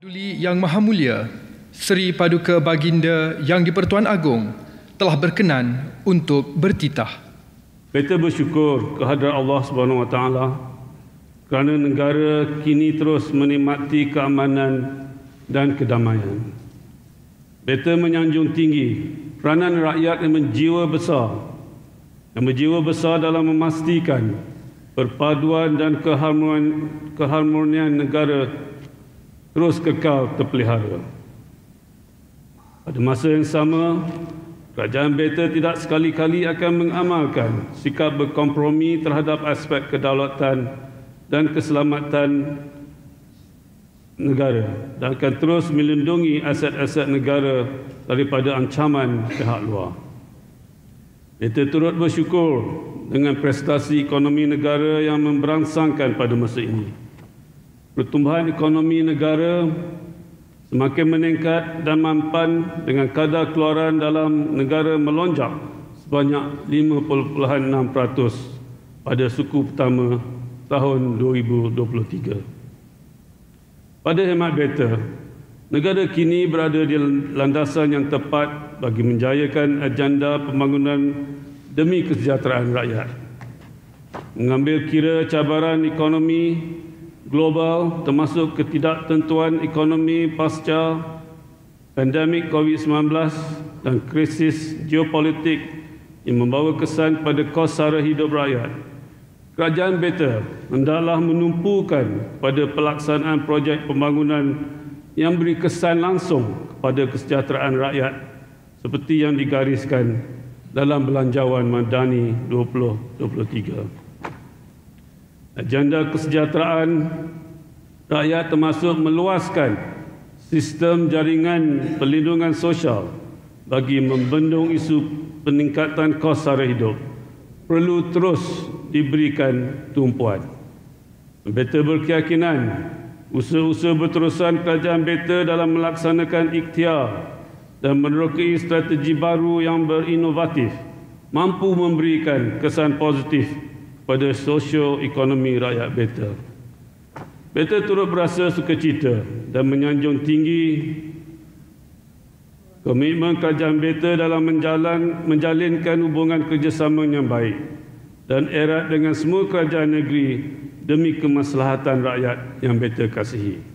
Duli Yang Maha Mulia Seri Paduka Baginda Yang di-Pertuan Agong telah berkenan untuk bertitah. Kita bersyukur kehadrat Allah Subhanahu Wa Taala kerana negara kini terus menikmati keamanan dan kedamaian. Kita menyanjung tinggi peranan rakyat yang berjiwa besar dalam memastikan perpaduan dan keharmonian negara terus kekal terpelihara. Pada masa yang sama, kerajaan Beta tidak sekali-kali akan mengamalkan sikap berkompromi terhadap aspek kedaulatan dan keselamatan negara dan akan terus melindungi aset-aset negara daripada ancaman pihak luar. Beta turut bersyukur dengan prestasi ekonomi negara yang memberangsangkan pada masa ini. Pertumbuhan ekonomi negara semakin meningkat dan mampan dengan kadar keluaran dalam negara melonjak sebanyak 5.6% pada suku pertama tahun 2023. Pada hemat Beta, negara kini berada di landasan yang tepat bagi menjayakan agenda pembangunan demi kesejahteraan rakyat. Mengambil kira cabaran ekonomi global termasuk ketidaktentuan ekonomi pasca pandemik COVID-19 dan krisis geopolitik yang membawa kesan pada kos sara hidup rakyat. Kerajaan Beta hendaklah menumpukan pada pelaksanaan projek pembangunan yang beri kesan langsung kepada kesejahteraan rakyat seperti yang digariskan dalam Belanjawan Madani 2023. Agenda kesejahteraan rakyat termasuk meluaskan sistem jaringan perlindungan sosial bagi membendung isu peningkatan kos sara hidup perlu terus diberikan tumpuan. Beta berkeyakinan usaha-usaha berterusan kerajaan Beta dalam melaksanakan ikhtiar dan menerokai strategi baru yang berinovatif mampu memberikan kesan positif pada sosio-ekonomi rakyat Beta. Beta turut berasa sukacita dan menyanjung tinggi komitmen kerajaan Beta dalam menjalinkan hubungan kerjasama yang baik dan erat dengan semua kerajaan negeri demi kemaslahatan rakyat yang Beta kasihi.